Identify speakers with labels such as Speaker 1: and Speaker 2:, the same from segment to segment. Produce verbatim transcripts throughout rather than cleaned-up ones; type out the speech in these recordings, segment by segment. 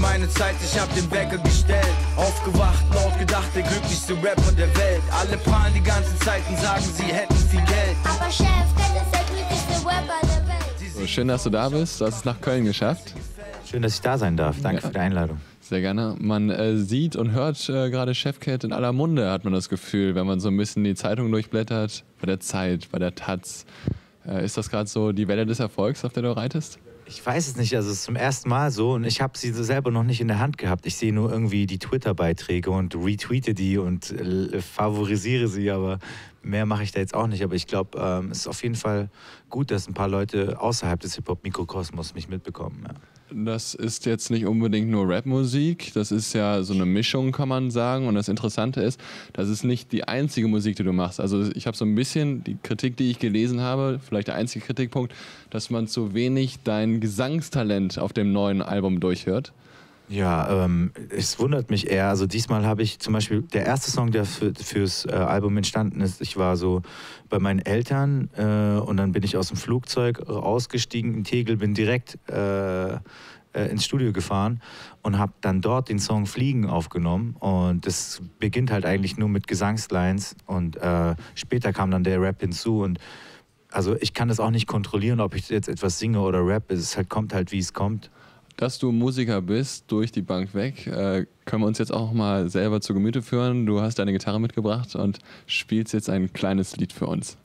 Speaker 1: meine Zeit, ich hab den Wecker gestellt. Aufgewacht, laut gedacht, der glücklichste Rapper der Welt. Alle prahlen die ganze Zeit und sagen, sie hätten viel Geld.
Speaker 2: Aber Chef, Kett ist der glücklichste Rapper der Welt.
Speaker 3: So, schön, dass du da bist. Du hast es nach Köln geschafft.
Speaker 4: Schön, dass ich da sein darf. Danke ja. für die Einladung.
Speaker 3: Sehr gerne. Man äh, sieht und hört äh, gerade Chefcat in aller Munde, hat man das Gefühl, wenn man so ein bisschen die Zeitung durchblättert, bei der Zeit, bei der Taz. Äh, ist das gerade so die Welle des Erfolgs, auf der du reitest?
Speaker 4: Ich weiß es nicht, also es ist zum ersten Mal so und ich habe sie selber noch nicht in der Hand gehabt. Ich sehe nur irgendwie die Twitter-Beiträge und retweete die und äh, favorisiere sie, aber mehr mache ich da jetzt auch nicht. Aber ich glaube, ähm, es ist auf jeden Fall gut, dass ein paar Leute außerhalb des Hip-Hop-Mikrokosmos mich mitbekommen. Ja.
Speaker 3: Das ist jetzt nicht unbedingt nur Rapmusik, das ist ja so eine Mischung, kann man sagen. Und das Interessante ist, das ist nicht die einzige Musik, die du machst. Also ich habe so ein bisschen die Kritik, die ich gelesen habe, vielleicht der einzige Kritikpunkt, dass man zu wenig dein Gesangstalent auf dem neuen Album durchhört.
Speaker 4: Ja, ähm, es wundert mich eher. Also diesmal habe ich zum Beispiel, der erste Song, der für, fürs äh, Album entstanden ist, ich war so bei meinen Eltern äh, und dann bin ich aus dem Flugzeug ausgestiegen in Tegel, bin direkt äh, äh, ins Studio gefahren und habe dann dort den Song Fliegen aufgenommen und das beginnt halt eigentlich nur mit Gesangslines und äh, später kam dann der Rap hinzu und also ich kann das auch nicht kontrollieren, ob ich jetzt etwas singe oder rap, es halt, kommt halt, wie es kommt.
Speaker 3: Dass du Musiker bist, durch die Bank weg, äh, können wir uns jetzt auch mal selber zu Gemüte führen. Du hast deine Gitarre mitgebracht und spielst jetzt ein kleines Lied für uns.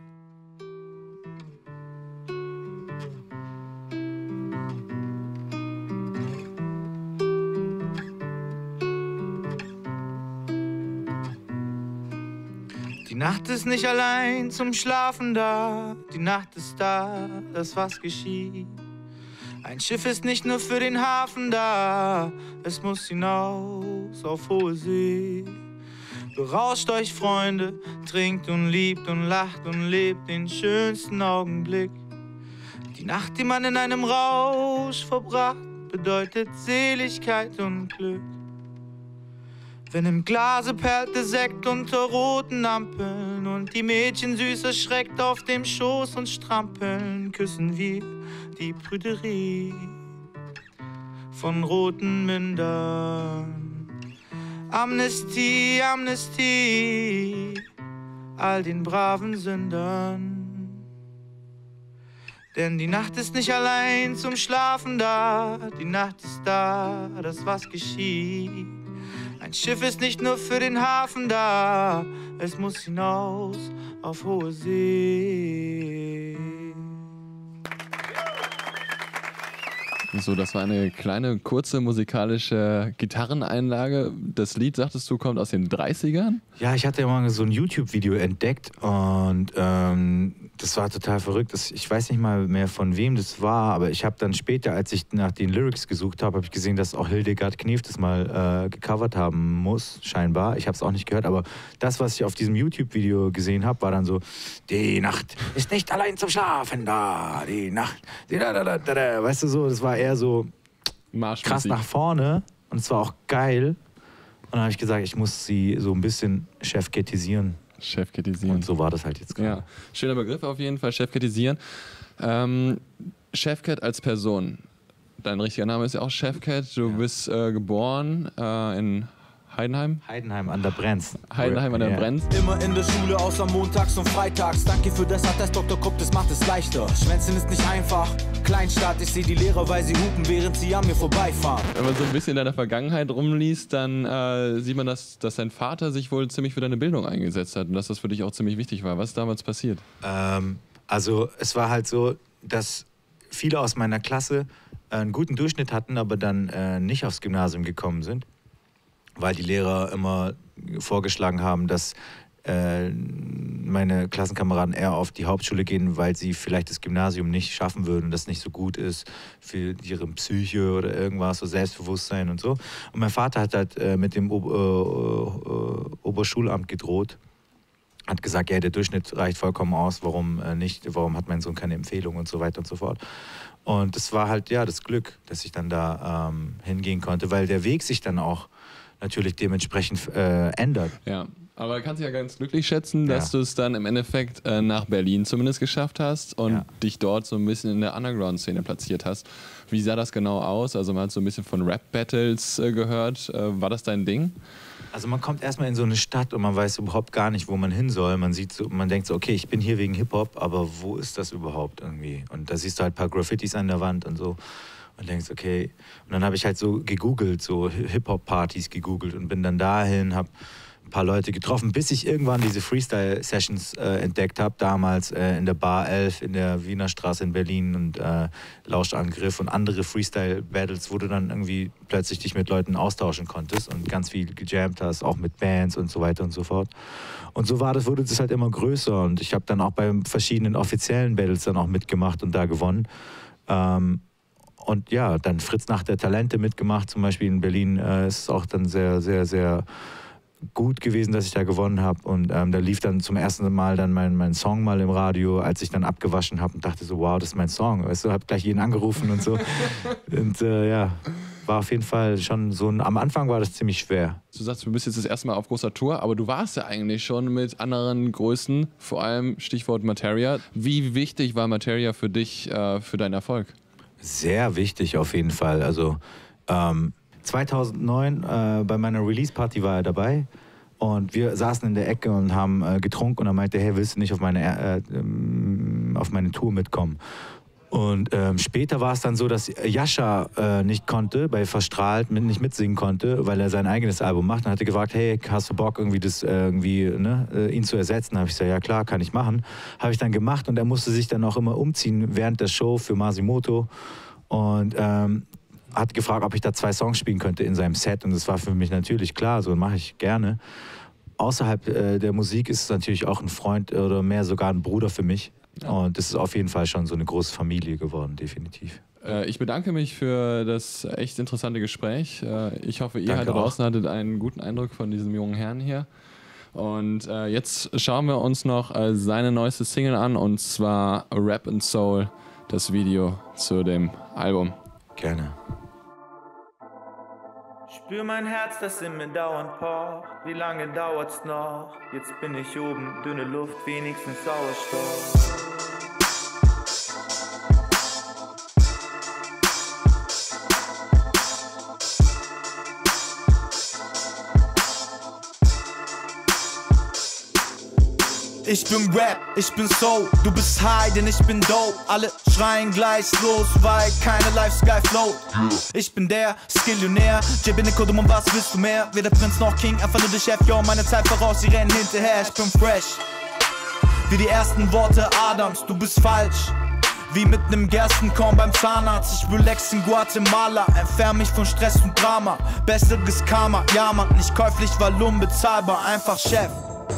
Speaker 5: Die Nacht ist nicht allein zum Schlafen da, die Nacht ist da, das was geschieht. Ein Schiff ist nicht nur für den Hafen da, es muss hinaus auf hohe See. Berauscht euch, Freunde, trinkt und liebt und lacht und lebt den schönsten Augenblick. Die Nacht, die man in einem Rausch verbracht, bedeutet Seligkeit und Glück. Wenn im Glase perlt der Sekt unter roten Ampeln und die Mädchen süß erschreckt auf dem Schoß und strampeln, küssen wir die Prüderie von roten Mündern. Amnestie, Amnestie, all den braven Sündern. Denn die Nacht ist nicht allein zum Schlafen da, die Nacht ist da, das was geschieht. Ein Schiff ist nicht nur für den Hafen da, es muss hinaus auf hohe See.
Speaker 3: So, das war eine kleine, kurze musikalische Gitarreneinlage. Das Lied, sagtest du, kommt aus den dreißigern?
Speaker 4: Ja, ich hatte ja mal so ein YouTube-Video entdeckt und ähm, das war total verrückt. Das, ich weiß nicht mal mehr, von wem das war, aber ich habe dann später, als ich nach den Lyrics gesucht habe, habe ich gesehen, dass auch Hildegard Knef das mal äh, gecovert haben muss, scheinbar. Ich habe es auch nicht gehört, aber das, was ich auf diesem YouTube-Video gesehen habe, war dann so: Die Nacht ist nicht allein zum Schlafen da, die Nacht, die da, da, da, da, da. Weißt du so, das war eher so krass nach vorne und es war auch geil. Und dann habe ich gesagt, ich muss sie so ein bisschen chefkettisieren.
Speaker 3: Chefkettisieren.
Speaker 4: Und so war das halt jetzt gerade.
Speaker 3: Ja, schöner Begriff auf jeden Fall, Chefkettisieren. Ähm, Chefcat als Person. Dein richtiger Name ist ja auch Chefcat. Du ja. bist äh, geboren äh, in Heidenheim?
Speaker 4: Heidenheim an der Brenz.
Speaker 3: Heidenheim an der
Speaker 4: yeah.
Speaker 3: Brenz.
Speaker 1: Immer in der Schule, außer montags und freitags. Danke für das Attest, Doktor Krupp, das macht es leichter. Schwänzen ist nicht einfach. Kleinstadt, ich sehe die Lehrer, weil sie hupen, während sie an mir vorbeifahren.
Speaker 3: Wenn man so ein bisschen in deiner Vergangenheit rumliest, dann äh, sieht man, dass, dass dein Vater sich wohl ziemlich für deine Bildung eingesetzt hat und dass das für dich auch ziemlich wichtig war. Was ist damals passiert?
Speaker 4: Ähm, also es war halt so, dass viele aus meiner Klasse einen guten Durchschnitt hatten, aber dann äh, nicht aufs Gymnasium gekommen sind, weil die Lehrer immer vorgeschlagen haben, dass äh, meine Klassenkameraden eher auf die Hauptschule gehen, weil sie vielleicht das Gymnasium nicht schaffen würden, das nicht so gut ist für ihre Psyche oder irgendwas, so Selbstbewusstsein und so. Und mein Vater hat halt äh, mit dem Ober, äh, Oberschulamt gedroht, hat gesagt, ja, der Durchschnitt reicht vollkommen aus, warum äh, nicht, warum hat mein Sohn keine Empfehlung und so weiter und so fort. Und das war halt, ja, das Glück, dass ich dann da ähm, hingehen konnte, weil der Weg sich dann auch natürlich dementsprechend äh, ändert.
Speaker 3: Ja, Aber kannst dich ja ganz glücklich schätzen, dass
Speaker 4: Ja.
Speaker 3: du es dann im Endeffekt äh, nach Berlin zumindest geschafft hast und
Speaker 4: Ja.
Speaker 3: dich dort so ein bisschen in der Underground-Szene platziert hast. Wie sah das genau aus? Also man hat so ein bisschen von Rap-Battles äh, gehört. Äh, war das dein Ding?
Speaker 4: Also man kommt erstmal in so eine Stadt und man weiß überhaupt gar nicht, wo man hin soll. Man sieht so, man denkt so, okay, ich bin hier wegen Hip-Hop, aber wo ist das überhaupt irgendwie? Und da siehst du halt ein paar Graffitis an der Wand und so und denkst, okay. Und dann habe ich halt so gegoogelt, so Hip-Hop-Partys gegoogelt und bin dann dahin, habe ein paar Leute getroffen, bis ich irgendwann diese Freestyle-Sessions äh, entdeckt habe, damals äh, in der Bar elf in der Wiener Straße in Berlin und äh, Lauschangriff und andere Freestyle-Battles, wo du dann irgendwie plötzlich dich mit Leuten austauschen konntest und ganz viel gejammt hast, auch mit Bands und so weiter und so fort. Und so war das, wurde das halt immer größer und ich habe dann auch bei verschiedenen offiziellen Battles dann auch mitgemacht und da gewonnen. Ähm, und ja, dann Fritz Nacht der Talente mitgemacht, zum Beispiel in Berlin äh, ist es auch dann sehr, sehr, sehr gut gewesen, dass ich da gewonnen habe und ähm, da lief dann zum ersten Mal dann mein, mein Song mal im Radio, als ich dann abgewaschen habe und dachte so, wow, das ist mein Song, weißt du, hab gleich jeden angerufen und so und äh, ja, war auf jeden Fall schon so ein, am Anfang war das ziemlich schwer.
Speaker 3: Du sagst, du bist jetzt das erste Mal auf großer Tour, aber du warst ja eigentlich schon mit anderen Größen, vor allem Stichwort Materia. Wie wichtig war Materia für dich, äh, für deinen Erfolg?
Speaker 4: Sehr wichtig auf jeden Fall, also ähm, zweitausendneun äh, bei meiner Release-Party war er dabei und wir saßen in der Ecke und haben äh, getrunken und er meinte, hey, willst du nicht auf meine, äh, äh, auf meine Tour mitkommen? Und ähm, später war es dann so, dass Jascha äh, nicht konnte, bei Verstrahlt mit, nicht mitsingen konnte, weil er sein eigenes Album macht. Und hat er gefragt, hey, hast du Bock, irgendwie das äh, irgendwie ne, äh, ihn zu ersetzen? Da habe ich gesagt, ja klar, kann ich machen. Habe ich dann gemacht und er musste sich dann auch immer umziehen während der Show für Masimoto. Und ähm, hat gefragt, ob ich da zwei Songs spielen könnte in seinem Set und das war für mich natürlich klar, so mache ich gerne. Außerhalb äh, der Musik ist es natürlich auch ein Freund oder mehr sogar ein Bruder für mich ja. Und das ist auf jeden Fall schon so eine große Familie geworden, definitiv.
Speaker 3: Äh, ich bedanke mich für das echt interessante Gespräch. Äh, ich hoffe, ihr
Speaker 4: Danke
Speaker 3: da draußen
Speaker 4: auch.
Speaker 3: hattet einen guten Eindruck von diesem jungen Herrn hier. Und äh, jetzt schauen wir uns noch äh, seine neueste Single an und zwar Rap and Soul, das Video zu dem Album.
Speaker 4: Gerne.
Speaker 5: Spür mein Herz, das in mir dauernd pocht. Wie lange dauert's noch? Jetzt bin ich oben, dünne Luft, wenigstens Sauerstoff. Ich bin Rap, ich bin Soul, du bist High, denn ich bin Dope. Alle schreien gleich los, weil keine Lifestyle float. Ich bin der Skillionär, J bin Kodum und was willst du mehr? Weder Prinz noch King, einfach nur der Chef, yo, meine Zeit voraus, sie rennen hinterher. Ich bin fresh, wie die ersten Worte Adams, du bist falsch. Wie mit nem Gerstenkorn beim Zahnarzt. Ich relax in Guatemala, entferne mich von Stress und Drama. Besseres Karma, ja man, nicht käuflich, weil unbezahlbar, einfach Chef.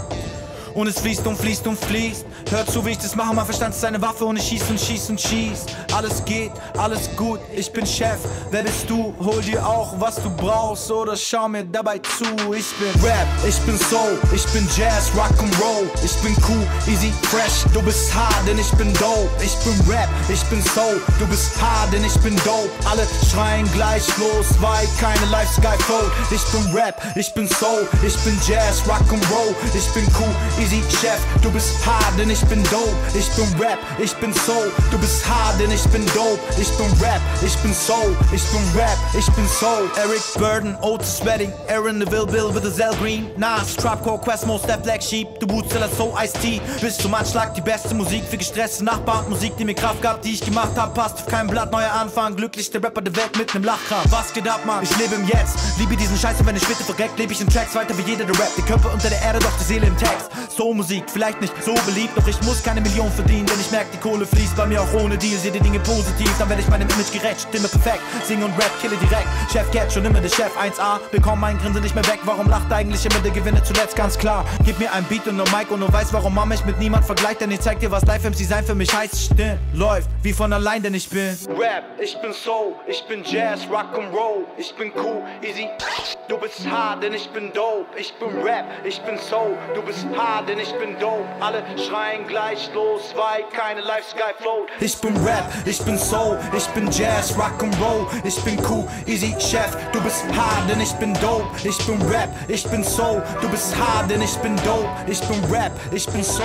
Speaker 5: Und es fließt und fließt und fließt. Hört zu, wie ich das mache, mein Verstand ist eine Waffe und ich schieß und schieß und schieß. Alles geht, alles gut, ich bin Chef. Wer bist du? Hol dir auch, was du brauchst oder schau mir dabei zu. Ich bin Rap, ich bin Soul, ich bin Jazz, Rock'n'Roll. Ich bin cool, easy, fresh, du bist hard, denn ich bin dope. Ich bin Rap, ich bin Soul, du bist hard, denn ich bin dope. Alle schreien gleich los, weil keine Lifestyle float. Ich bin Rap, ich bin Soul, ich bin Jazz, Rock'n'Roll. Ich bin cool, easy, Chef, du bist hard, denn ich bin dope. Ich bin Rap, ich bin Soul, du bist hard, denn ich bin dope. Ich bin Rap, ich bin Soul, ich bin Rap, ich bin Soul. Eric Burden, Otis Redding, Aaron Neville, Bill with the Zell Green, Nas, Trapcore, Quest, Most Def, Black Sheep, The Bootseller, Soul, Ice-T. Bis zum Anschlag die beste Musik für gestresste Nachbarn. Musik, die mir Kraft gab, die ich gemacht hab, passt auf kein Blatt, neuer Anfang. Glücklich der Rapper der Welt mit nem Lachkram. Was geht ab, Mann? Ich lebe im Jetzt, liebe diesen Scheiß und wenn ich später verreckt, lebe ich in Tracks weiter wie jeder der Rap. Der Körper unter der Erde, doch die Seele im Text. Soul-Musik, vielleicht nicht so beliebt, doch ich muss keine Million verdienen, denn ich merke, die Kohle fließt bei mir auch ohne Deal. Sehe die Dinge positiv, dann werde ich meinem Image gerecht. Stimme perfekt, singe und rap, kille direkt. Chef Cat, schon immer der Chef, eins A. Bekomm mein Grinsen nicht mehr weg, warum lacht eigentlich immer der Gewinner zuletzt? Ganz klar, gib mir ein Beat und nur Mic und du weißt, warum man mich mit niemand vergleicht. Denn ich zeig dir, was Live-M C sein für mich heißt. Still, läuft, wie von allein, denn ich bin Rap, ich bin Soul, ich bin Jazz, Rock'n'Roll. Ich bin cool, easy, du bist hard, denn ich bin dope. Ich bin Rap, ich bin Soul, du bist hard, denn ich bin dope. Alle schreien gleich los, weil keine Lifestyle float. Ich bin Rap,
Speaker 1: ich bin Soul, ich bin Jazz, Rock'n'Roll, ich bin cool, easy Chef, du bist hard, denn ich bin dope, ich bin Rap, ich bin Soul, du bist hard, denn ich bin dope, ich bin Rap, ich bin Soul.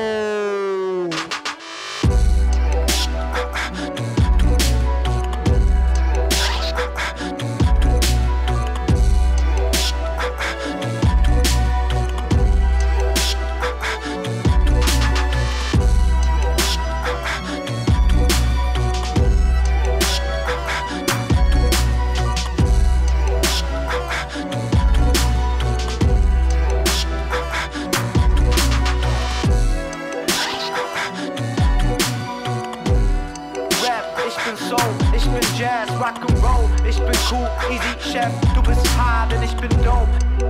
Speaker 1: Ich bin Jazz, Rock'n'Roll, ich bin cool, easy Chef, du bist hard, denn ich bin dope.